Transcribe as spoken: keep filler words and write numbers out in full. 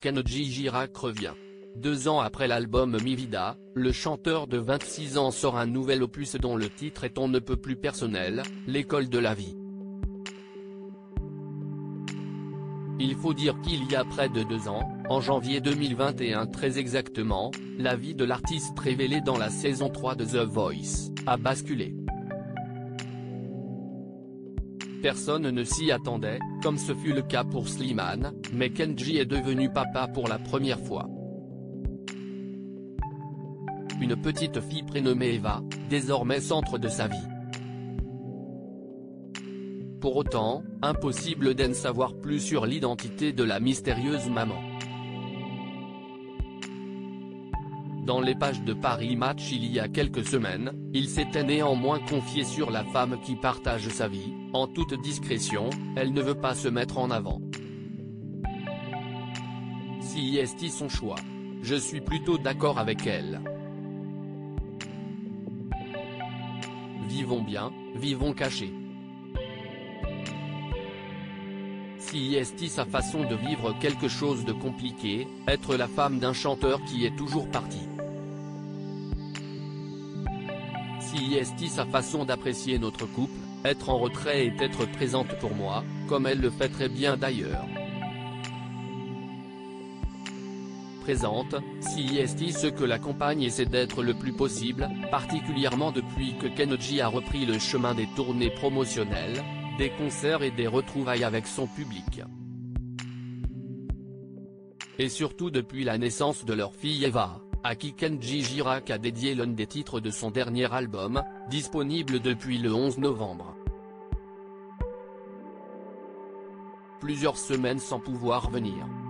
Kenji Girac revient. Deux ans après l'album Mi Vida, le chanteur de vingt-six ans sort un nouvel opus dont le titre est on ne peut plus personnel, L'école de la vie. Il faut dire qu'il y a près de deux ans, en janvier deux mille vingt et un très exactement, la vie de l'artiste révélée dans la saison trois de The Voice, a basculé. Personne ne s'y attendait, comme ce fut le cas pour Slimane, mais Kenji est devenu papa pour la première fois. Une petite fille prénommée Eva, désormais centre de sa vie. Pour autant, impossible d'en savoir plus sur l'identité de la mystérieuse maman. Dans les pages de Paris Match il y a quelques semaines, il s'était néanmoins confié sur la femme qui partage sa vie, en toute discrétion, elle ne veut pas se mettre en avant. Si est son choix. Je suis plutôt d'accord avec elle. Vivons bien, vivons cachés. Si est sa façon de vivre quelque chose de compliqué, être la femme d'un chanteur qui est toujours parti. Si est sa façon d'apprécier notre couple, être en retrait et être présente pour moi, comme elle le fait très bien d'ailleurs. Présente, si est ce que la compagne essaie d'être le plus possible, particulièrement depuis que Kenji a repris le chemin des tournées promotionnelles, des concerts et des retrouvailles avec son public. Et surtout depuis la naissance de leur fille Eva, à qui Kenji Girac a dédié l'un des titres de son dernier album, disponible depuis le onze novembre. Plusieurs semaines sans pouvoir venir.